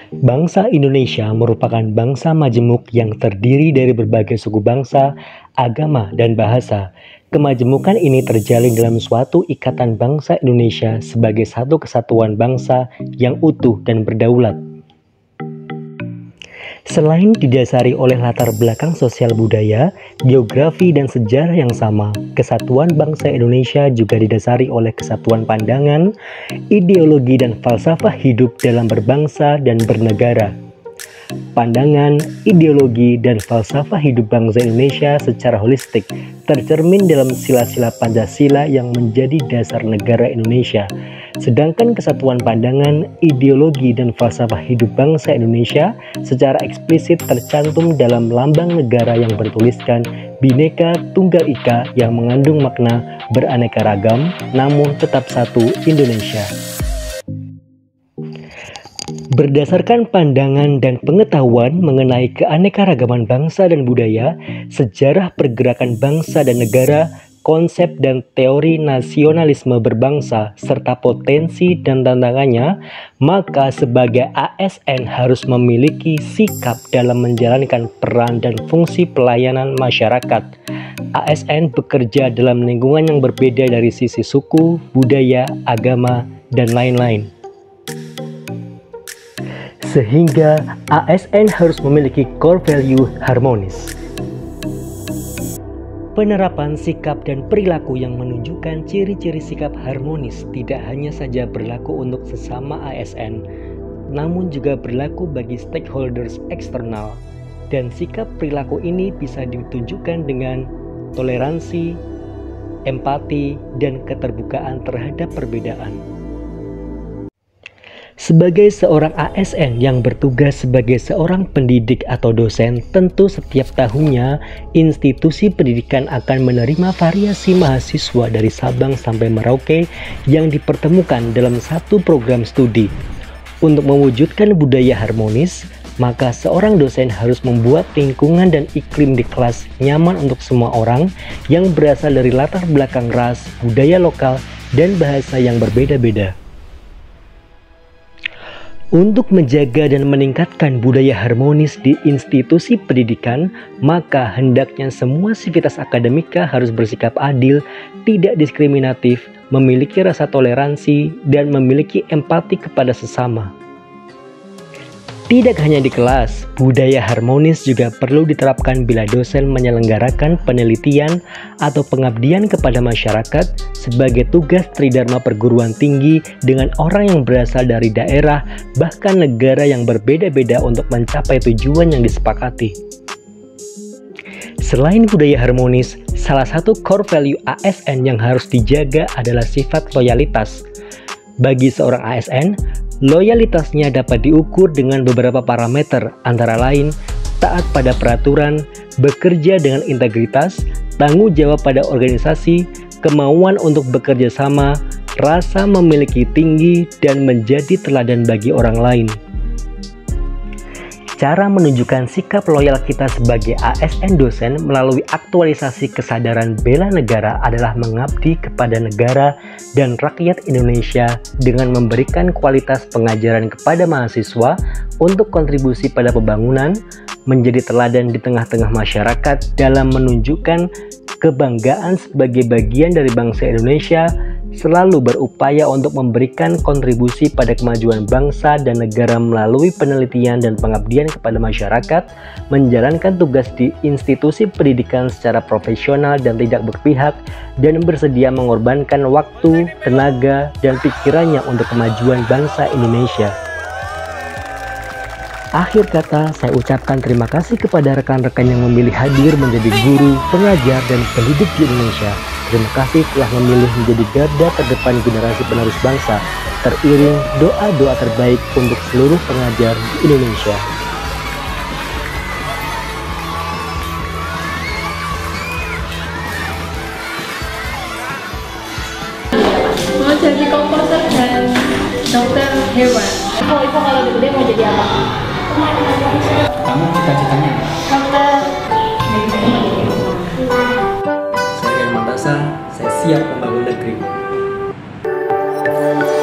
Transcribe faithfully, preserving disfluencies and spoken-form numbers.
Bangsa Indonesia merupakan bangsa majemuk yang terdiri dari berbagai suku bangsa, agama, dan bahasa. Kemajemukan ini terjalin dalam suatu ikatan bangsa Indonesia sebagai satu kesatuan bangsa yang utuh dan berdaulat. Selain didasari oleh latar belakang sosial budaya, geografi, dan sejarah yang sama, kesatuan bangsa Indonesia juga didasari oleh kesatuan pandangan, ideologi, dan falsafah hidup dalam berbangsa dan bernegara. Pandangan, ideologi, dan falsafah hidup bangsa Indonesia secara holistik tercermin dalam sila-sila Pancasila yang menjadi dasar negara Indonesia. Sedangkan kesatuan pandangan, ideologi, dan falsafah hidup bangsa Indonesia secara eksplisit tercantum dalam lambang negara yang bertuliskan Bhinneka Tunggal Ika yang mengandung makna beraneka ragam namun tetap satu Indonesia. Berdasarkan pandangan dan pengetahuan mengenai keanekaragaman bangsa dan budaya, sejarah pergerakan bangsa dan negara, konsep dan teori nasionalisme berbangsa, serta potensi dan tantangannya, maka sebagai A S N harus memiliki sikap dalam menjalankan peran dan fungsi pelayanan masyarakat. A S N bekerja dalam lingkungan yang berbeda dari sisi suku, budaya, agama, dan lain-lain. Sehingga A S N harus memiliki core value harmonis. Penerapan sikap dan perilaku yang menunjukkan ciri-ciri sikap harmonis tidak hanya saja berlaku untuk sesama A S N, namun juga berlaku bagi stakeholders eksternal. Dan sikap perilaku ini bisa ditunjukkan dengan toleransi, empati, dan keterbukaan terhadap perbedaan. Sebagai seorang A S N yang bertugas sebagai seorang pendidik atau dosen, tentu setiap tahunnya institusi pendidikan akan menerima variasi mahasiswa dari Sabang sampai Merauke yang dipertemukan dalam satu program studi. Untuk mewujudkan budaya harmonis, maka seorang dosen harus membuat lingkungan dan iklim di kelas nyaman untuk semua orang yang berasal dari latar belakang ras, budaya lokal, dan bahasa yang berbeda-beda. Untuk menjaga dan meningkatkan budaya harmonis di institusi pendidikan, maka hendaknya semua sivitas akademika harus bersikap adil, tidak diskriminatif, memiliki rasa toleransi, dan memiliki empati kepada sesama. Tidak hanya di kelas, budaya harmonis juga perlu diterapkan bila dosen menyelenggarakan penelitian atau pengabdian kepada masyarakat sebagai tugas tridharma perguruan tinggi dengan orang yang berasal dari daerah bahkan negara yang berbeda-beda untuk mencapai tujuan yang disepakati. Selain budaya harmonis, salah satu core value A S N yang harus dijaga adalah sifat loyalitas. Bagi seorang A S N, loyalitasnya dapat diukur dengan beberapa parameter, antara lain taat pada peraturan, bekerja dengan integritas, tanggung jawab pada organisasi, kemauan untuk bekerja sama, rasa memiliki tinggi, dan menjadi teladan bagi orang lain. Cara menunjukkan sikap loyal kita sebagai A S N dosen melalui aktualisasi kesadaran bela negara adalah mengabdi kepada negara dan rakyat Indonesia dengan memberikan kualitas pengajaran kepada mahasiswa untuk kontribusi pada pembangunan, menjadi teladan di tengah-tengah masyarakat dalam menunjukkan kebanggaan sebagai bagian dari bangsa Indonesia, selalu berupaya untuk memberikan kontribusi pada kemajuan bangsa dan negara melalui penelitian dan pengabdian kepada masyarakat, menjalankan tugas di institusi pendidikan secara profesional dan tidak berpihak, dan bersedia mengorbankan waktu, tenaga, dan pikirannya untuk kemajuan bangsa Indonesia. Akhir kata, saya ucapkan terima kasih kepada rekan-rekan yang memilih hadir menjadi guru, pengajar, dan pendidik di Indonesia. Terima kasih telah memilih menjadi garda terdepan generasi penerus bangsa, teriring doa-doa terbaik untuk seluruh pengajar di Indonesia. Mau jadi komposer dan dokter hewan. Ibu, ibu kalau gede mau jadi apa? Kamu cita-citanya? Dokter. Saya Irman Tasa, saya siap membangun negeri.